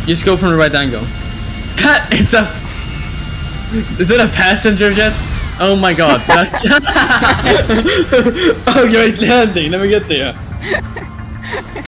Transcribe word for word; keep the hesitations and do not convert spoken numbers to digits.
Just go from the right angle. That is a... Is it a passenger jet? Oh my god, that's... Oh, great landing, let me get there.